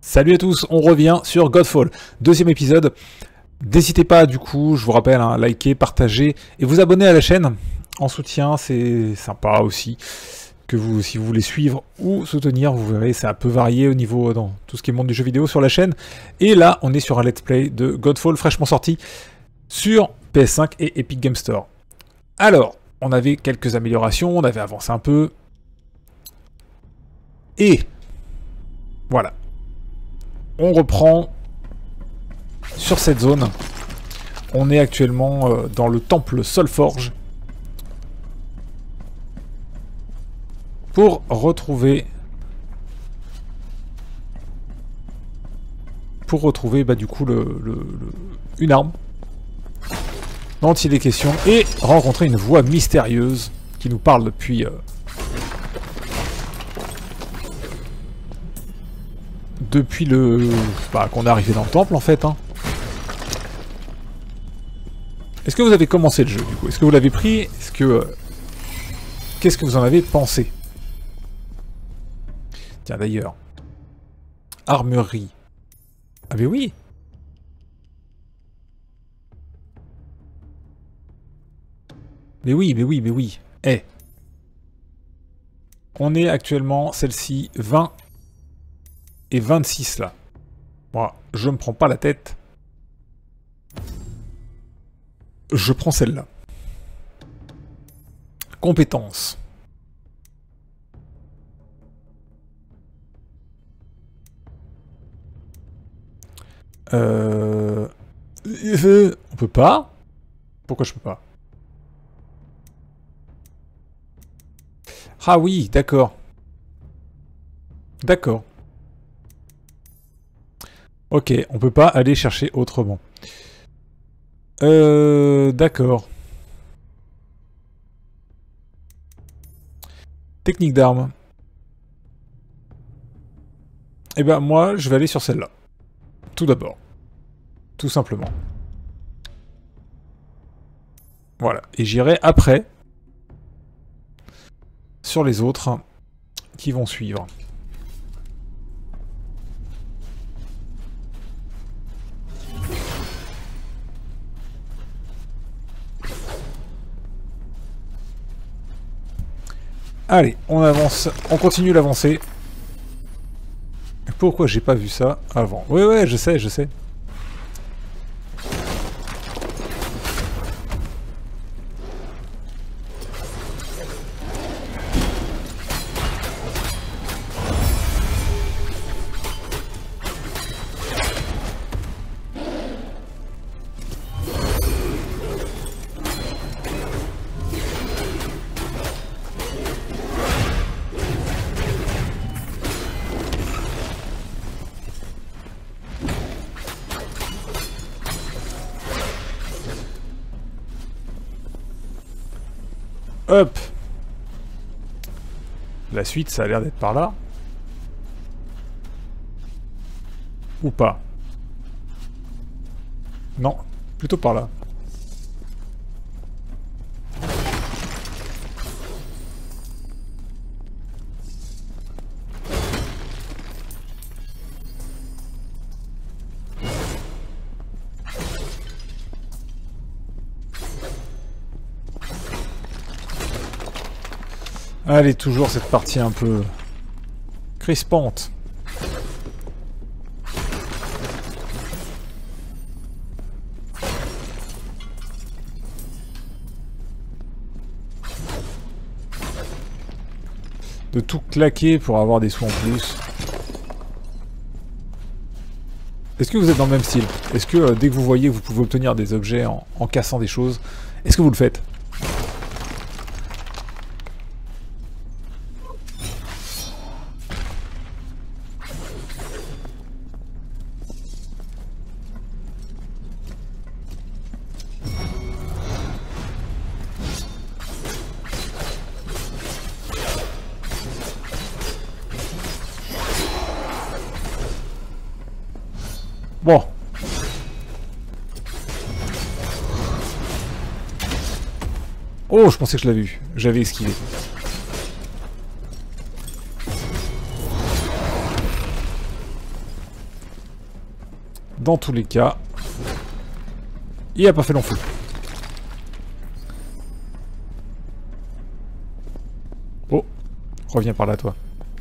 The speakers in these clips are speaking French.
Salut à tous, on revient sur Godfall, deuxième épisode. N'hésitez pas du coup, je vous rappelle, liker, partager et vous abonner à la chaîne. En soutien, c'est sympa aussi. Que vous, si vous voulez suivre ou soutenir, vous verrez, c'est un peu varié au niveau dans tout ce qui est monde du jeu vidéo sur la chaîne. Et là, on est sur un let's play de Godfall fraîchement sorti sur PS5 et Epic Games Store. Alors, on avait quelques améliorations, on avait avancé un peu. Et voilà. On reprend sur cette zone. On est actuellement dans le temple Solforge. Pour retrouver... du coup une arme dont il est question et rencontrer une voix mystérieuse qui nous parle depuis qu'on est arrivé dans le temple en fait. Est-ce que vous avez commencé le jeu du coup? Est-ce que vous l'avez pris? Est-ce que qu'est-ce que vous en avez pensé? Tiens d'ailleurs, armurerie. Ah mais oui. Mais oui. Eh. On est actuellement, celle-ci, 20 et 26 là. Moi, je me prends pas la tête. Je prends celle-là. Compétences. On peut pas? Pourquoi je peux pas? Ah oui, d'accord. D'accord. Ok, on peut pas aller chercher autrement. D'accord. Technique d'arme. Eh ben moi, je vais aller sur celle-là. Tout d'abord. Tout simplement. Voilà. Et j'irai après sur les autres qui vont suivre. Allez, on avance, on continue l'avancée. Pourquoi j'ai pas vu ça avant? Ouais, je sais. Hop. La suite, ça a l'air d'être par là. Ou pas? Non, plutôt par là. Allez, toujours cette partie un peu crispante. De tout claquer pour avoir des sous en plus. Est-ce que vous êtes dans le même style? Est-ce que dès que vous voyez que vous pouvez obtenir des objets en cassant des choses, est-ce que vous le faites? Bon. Oh, je pensais que je l'avais vu. J'avais esquivé. Dans tous les cas, il a pas fait long feu. Oh, reviens par là, toi.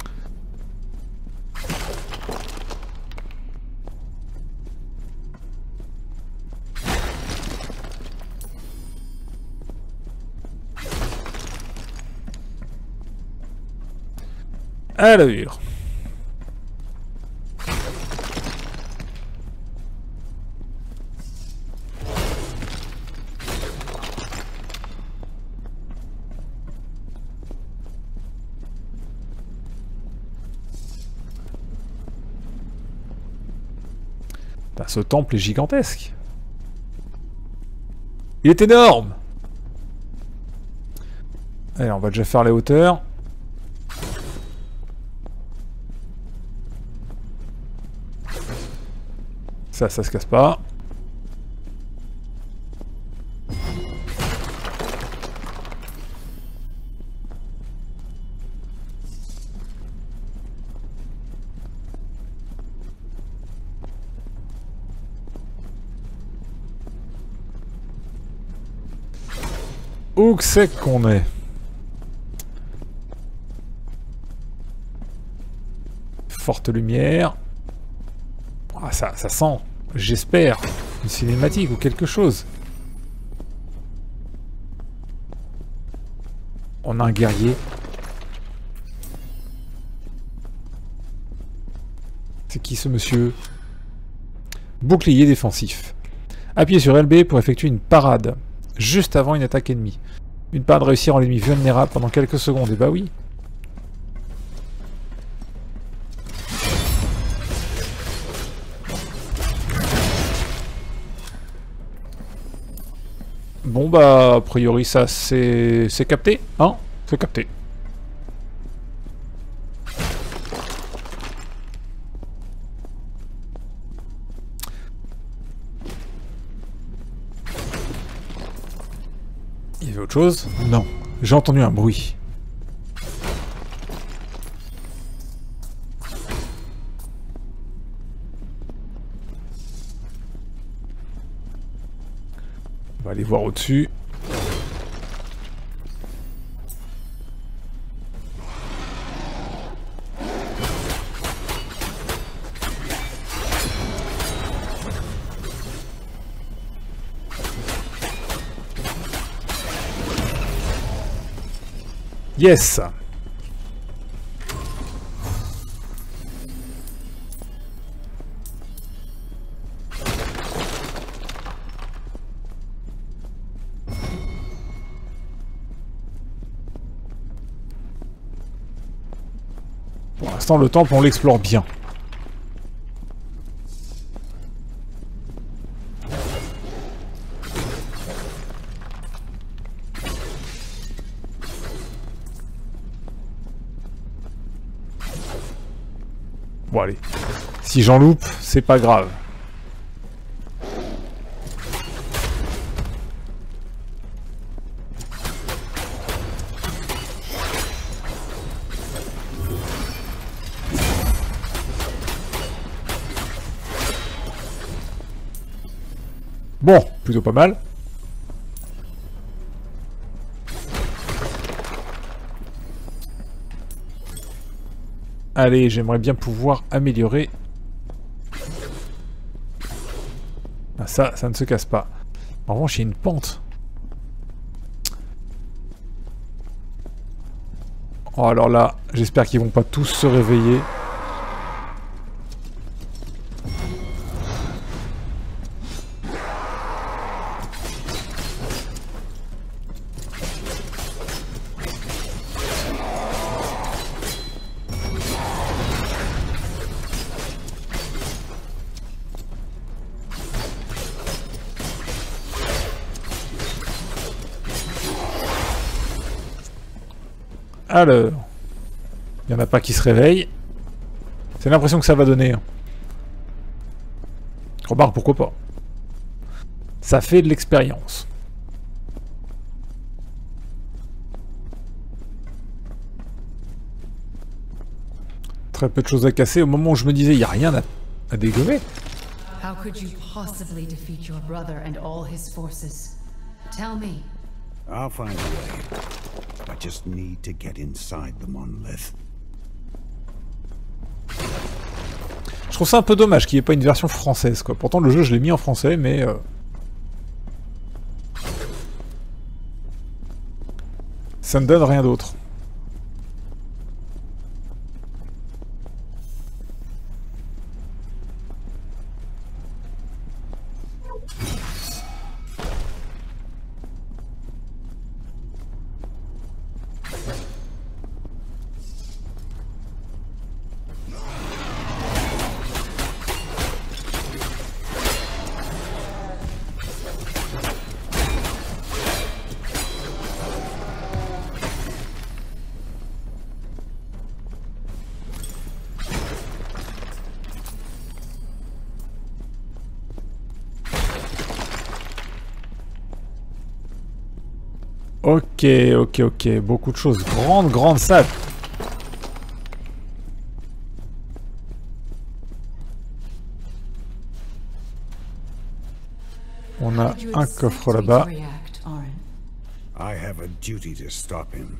Alors. Ce temple est gigantesque. Il est énorme. Allez, on va déjà faire les hauteurs. Ça se casse pas. Où que c'est qu'on est? Forte lumière. Ah, ça sent, j'espère, une cinématique ou quelque chose. On a un guerrier. C'est qui ce monsieur? Bouclier défensif. Appuyez sur LB pour effectuer une parade, juste avant une attaque ennemie. Une parade réussie rend l'ennemi vulnérable pendant quelques secondes. Et bah oui. Bon bah, a priori ça c'est capté, hein? C'est capté. Il y avait autre chose? Non. J'ai entendu un bruit. On va aller voir au-dessus. Yes! Pour l'instant, le temple, on l'explore bien. Bon allez, si j'en loupe, c'est pas grave. Bon, plutôt pas mal. Allez, j'aimerais bien pouvoir améliorer. Ah, ça ne se casse pas. En revanche, il y a une pente. Oh, alors là, j'espère qu'ils vont pas tous se réveiller. Alors, il n'y en a pas qui se réveillent. C'est l'impression que ça va donner. Remarque, pourquoi pas. Ça fait de l'expérience. Très peu de choses à casser. Au moment où je me disais, il n'y a rien à dégommer. How could you possibly defeat your brother and all his forces? Tell me. I'll find a way. I just need to get inside the monolith. Je trouve ça un peu dommage qu'il n'y ait pas une version française, quoi. Pourtant, le jeu, je l'ai mis en français, mais... ça ne donne rien d'autre. Ok. Beaucoup de choses. Grande salle. On a un coffre là-bas. I have a duty to stop him.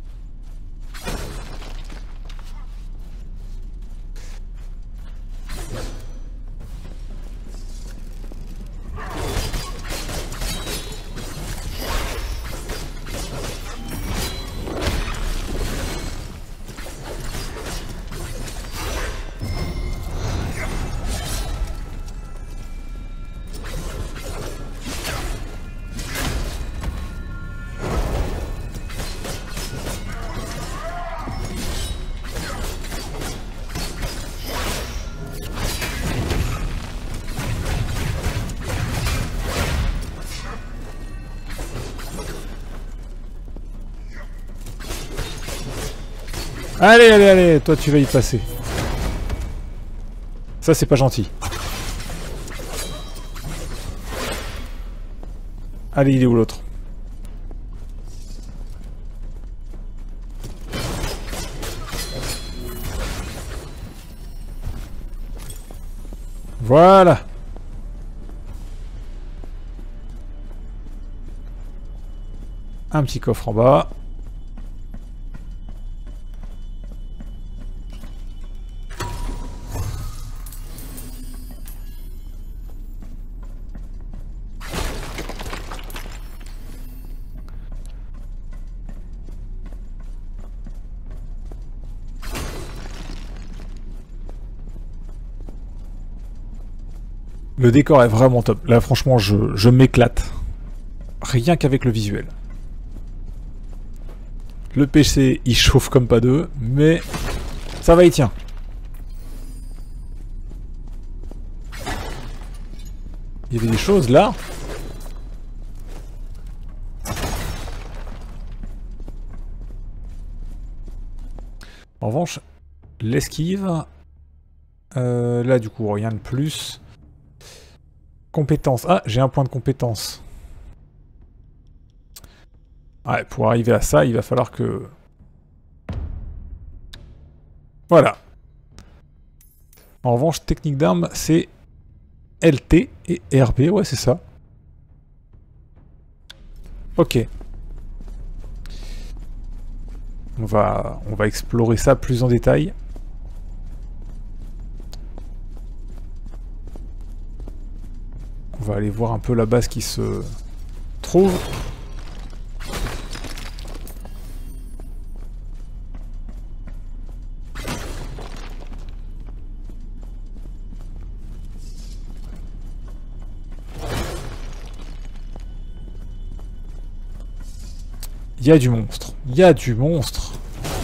Allez, toi tu vas y passer. Ça c'est pas gentil. Allez, il est où l'autre? Voilà. Un petit coffre en bas. Le décor est vraiment top. Là, franchement, je m'éclate. Rien qu'avec le visuel. Le PC, il chauffe comme pas deux, mais ça va, il tient. Il y avait des choses là. En revanche, l'esquive... là, du coup, rien de plus. Compétences. Ah, j'ai un point de compétence. Ouais, pour arriver à ça, il va falloir que... Voilà. En revanche, technique d'arme, c'est LT et RB. Ouais, c'est ça. Ok. On va explorer ça plus en détail. On va aller voir un peu là-bas ce qui se trouve. Il y a du monstre. Il y a du monstre.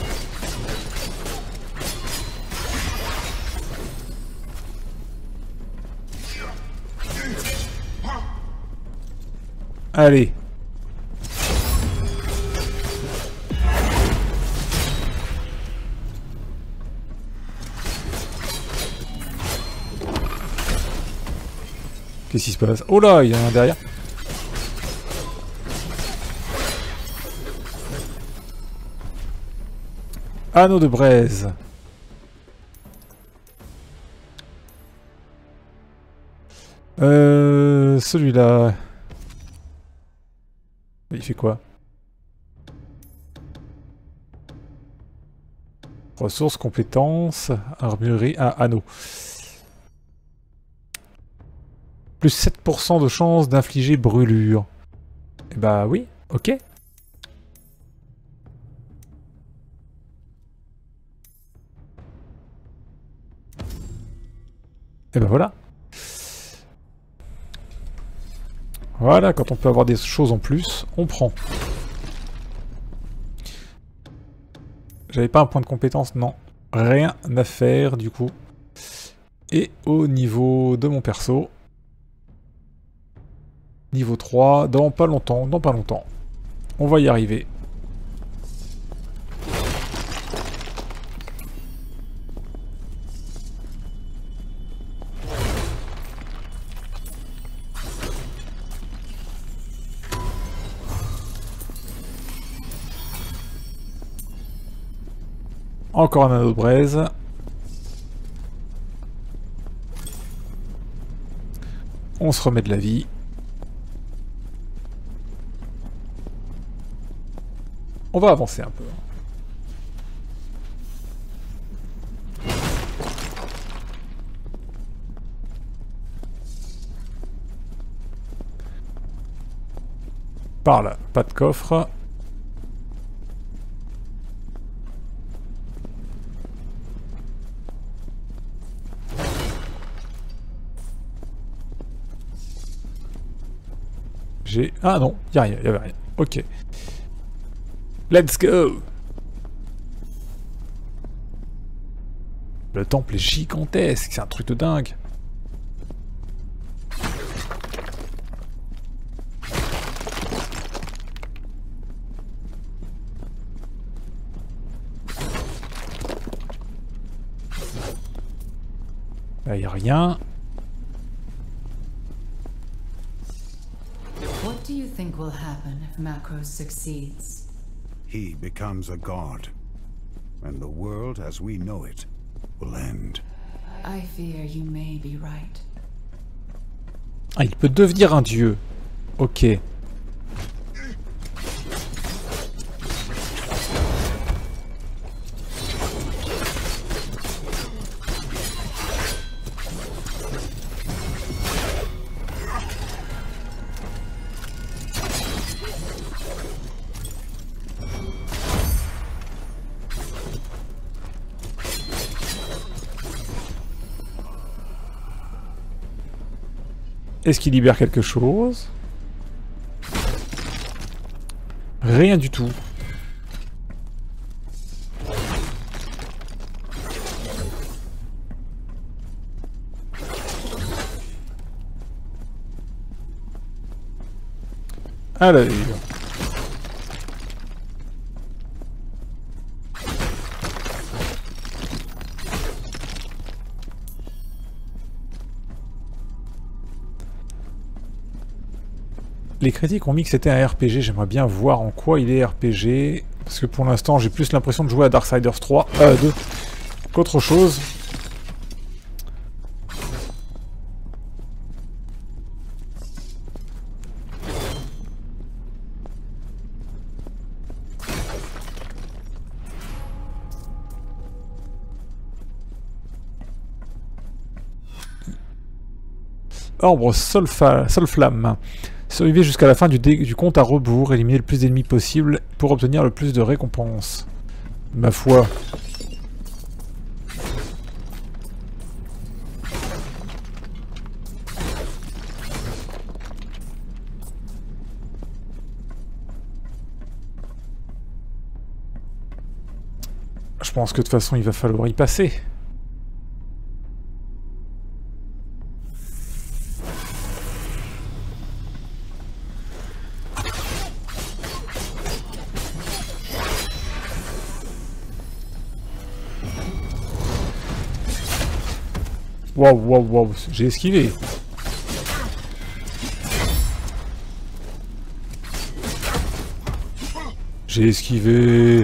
Allez. Qu'est-ce qui se passe? Oh là, il y en a un derrière. Anneau de braise. Celui-là... Il fait quoi? Ressources, compétences, armurerie, anneau. Plus 7% de chance d'infliger brûlure. Eh bah oui, ok. Et ben voilà. Voilà, quand on peut avoir des choses en plus, on prend. J'avais pas un point de compétence, non. Rien à faire du coup. Et au niveau de mon perso... Niveau 3, dans pas longtemps, On va y arriver. Encore un anneau de braise. On se remet de la vie. On va avancer un peu. Par là, pas de coffre. Ah non, y a rien, y avait rien. Ok. Let's go! Le temple est gigantesque, c'est un truc de dingue. Là, y a rien. What do you think will happen if Macros succeeds? He becomes a god, and the world as we know it will end. I fear you may be right. Ah, il peut devenir un dieu. Ok. Est-ce qu'il libère quelque chose? Rien du tout. Allez. Les critiques ont mis que c'était un RPG, j'aimerais bien voir en quoi il est RPG, parce que pour l'instant j'ai plus l'impression de jouer à Darksiders 2 qu'autre chose. Orbre Solflamme. Survivez jusqu'à la fin du compte à rebours, éliminez le plus d'ennemis possible pour obtenir le plus de récompenses. Ma foi. Je pense que de toute façon il va falloir y passer. Waouh, waouh, waouh, j'ai esquivé. J'ai esquivé.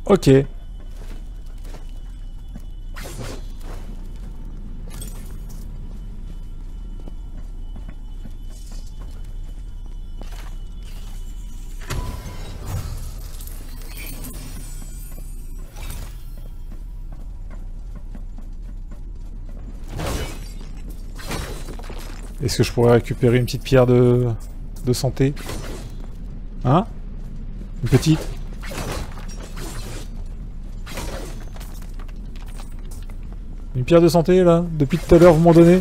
Ok. Est-ce que je pourrais récupérer une petite pierre de santé? Hein? Une petite? Une pierre de santé là? Depuis tout à l'heure vous m'en donnez?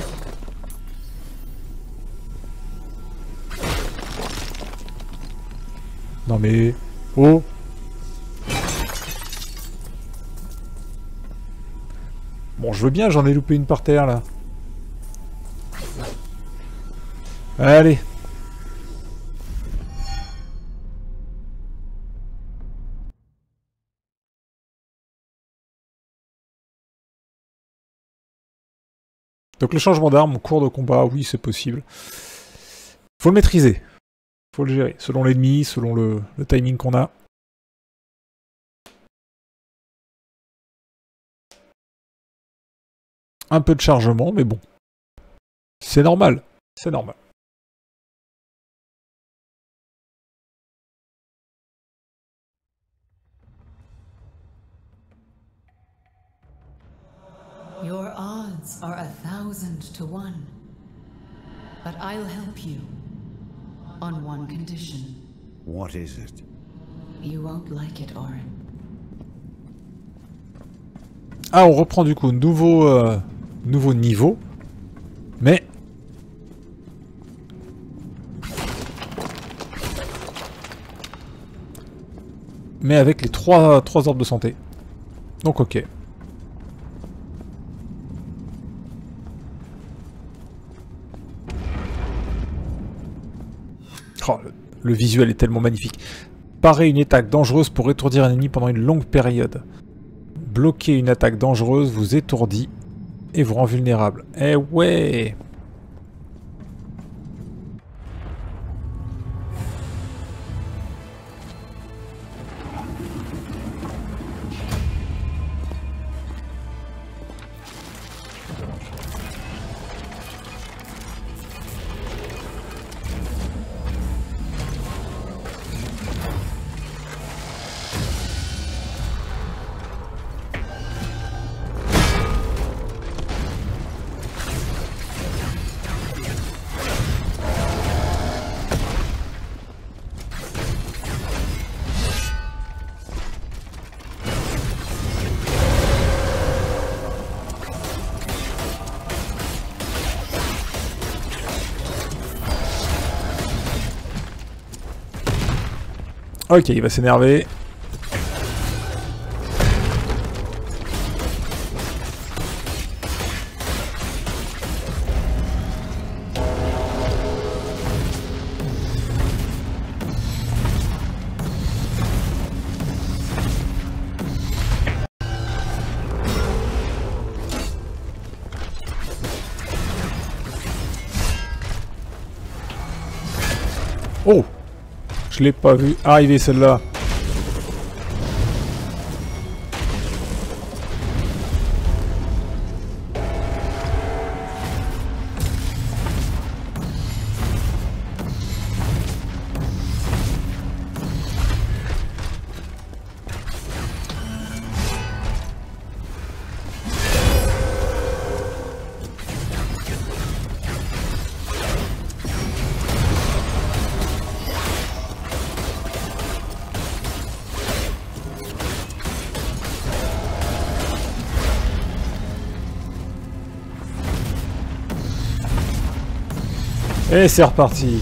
Non mais... Oh! Bon je veux bien, j'en ai loupé une par terre là. Allez. Donc le changement d'arme en cours de combat, oui c'est possible. Faut le maîtriser. Faut le gérer, selon l'ennemi, selon le timing qu'on a. Un peu de chargement, mais bon. C'est normal. C'est normal. Your odds are 1,000 to 1. But I'll help you. On one condition. What is it? You won't like it, Orin. Ah, on reprend du coup nouveau niveau. Mais... avec les trois orbes de santé. Donc ok. Oh, le visuel est tellement magnifique. Parer une attaque dangereuse pour étourdir un ennemi pendant une longue période. Bloquer une attaque dangereuse vous étourdit et vous rend vulnérable. Eh ouais! Ok, il va s'énerver. Oh! Je l'ai pas vu arriver celle-là. Et c'est reparti.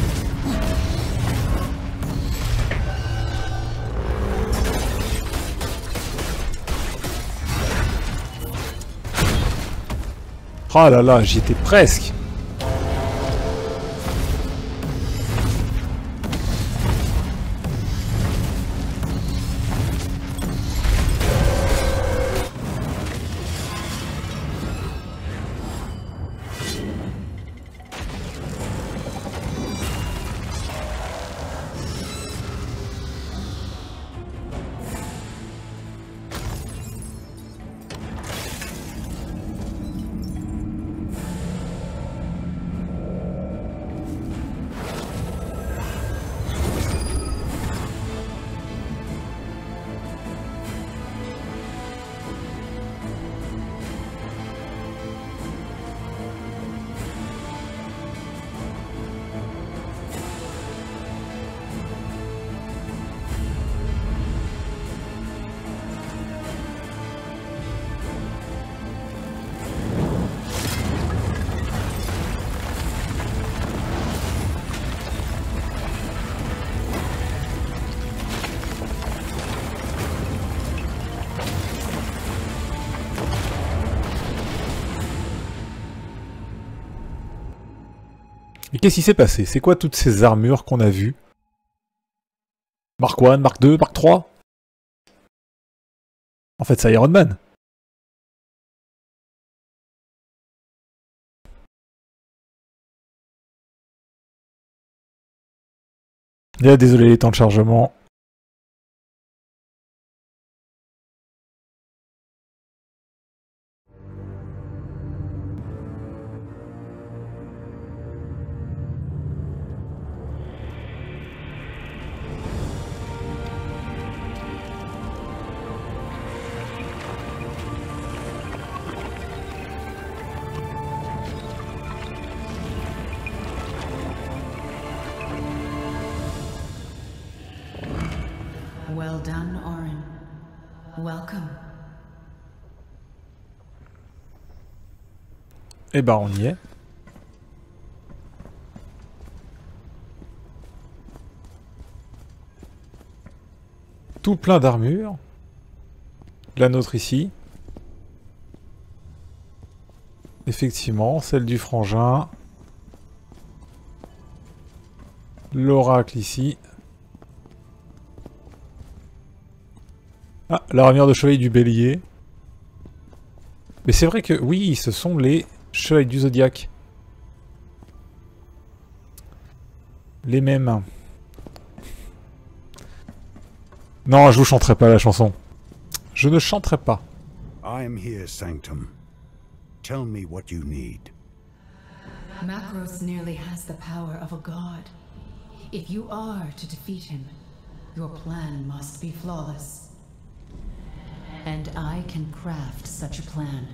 Oh là là, j'y étais presque. Et qu'est-ce qui s'est passé? C'est quoi toutes ces armures qu'on a vues? Mark 1, Mark 2, Mark 3? En fait, c'est Iron Man. Et désolé les temps de chargement. Well done, Orin. Welcome. Eh ben, on y est. Tout plein d'armures. La nôtre ici. Effectivement, celle du frangin. L'oracle ici. Ah, l'armure de chevalier du bélier. Mais c'est vrai que, oui, ce sont les chevaliers du zodiaque. Les mêmes. Non, je vous chanterai pas la chanson. Je ne chanterai pas. I am here, Sanctum. Tell me what you need. Macros nearly has the power of a god. If you are to defeat him, your plan must be flawless. And I can craft such a plan.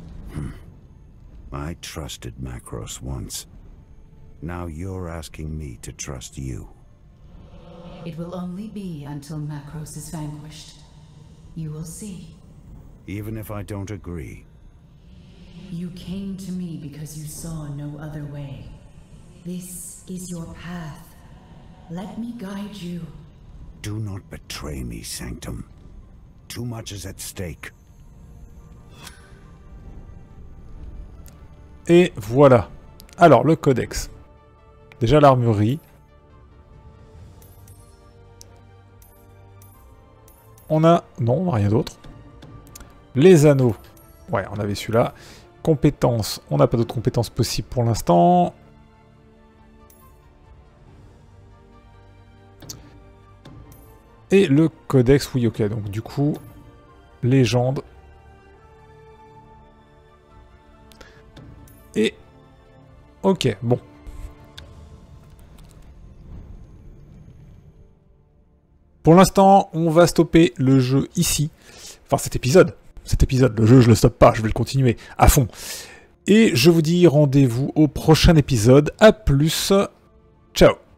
I trusted Macros once. Now you're asking me to trust you. It will only be until Macros is vanquished. You will see. Even if I don't agree. You came to me because you saw no other way. This is your path. Let me guide you. Do not betray me, Sanctum. Too much is at stake. Et voilà. Alors, le codex. Déjà l'armurerie. On a... Non, rien d'autre. Les anneaux. Ouais, on avait celui-là. Compétences. On n'a pas d'autres compétences possibles pour l'instant. Et le codex, oui, ok. Donc du coup, légende. Et... Ok, bon. Pour l'instant, on va stopper le jeu ici. Enfin, cet épisode. Le jeu, je le stoppe pas, je vais le continuer à fond. Et je vous dis rendez-vous au prochain épisode. A plus. Ciao.